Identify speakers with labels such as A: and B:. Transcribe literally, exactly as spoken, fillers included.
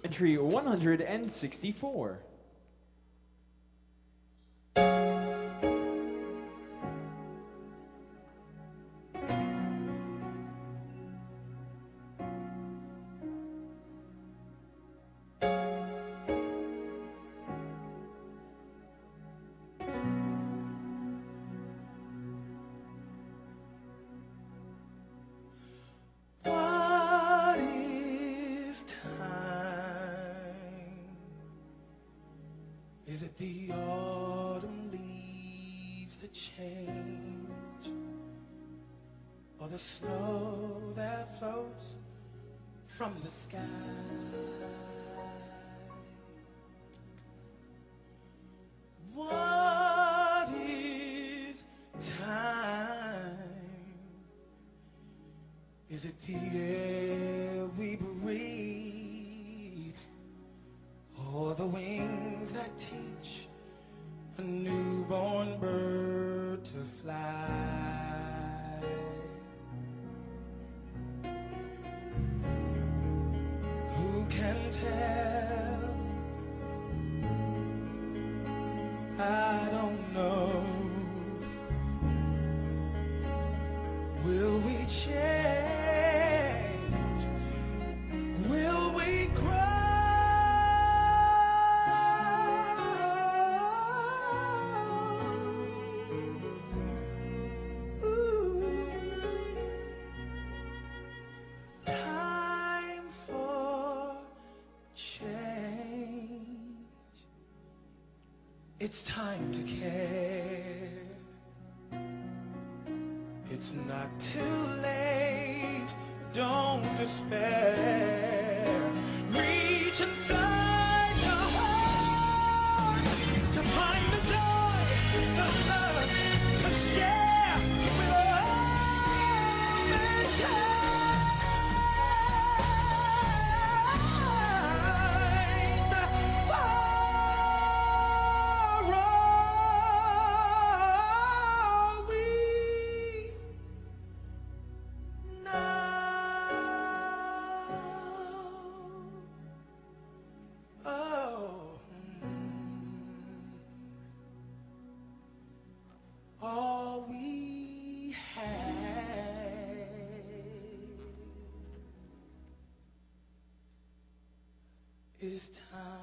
A: Entry one hundred sixty-four.
B: What is time? Is it the autumn leaves that change, or the snow that floats from the sky? What is time? Is it the air we breathe, or the wings that teach a newborn bird to fly? Who can tell? I don't know. Will we change? Will we grow? Ooh. Time for change. It's time to care. It's not too late, don't despair. Reach inside your heart to find the joy, the love to share with all mankind. For all we Oh, all we have is time.